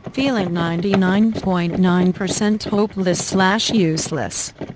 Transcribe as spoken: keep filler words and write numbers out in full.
Feeling ninety-nine point nine percent hopeless slash useless.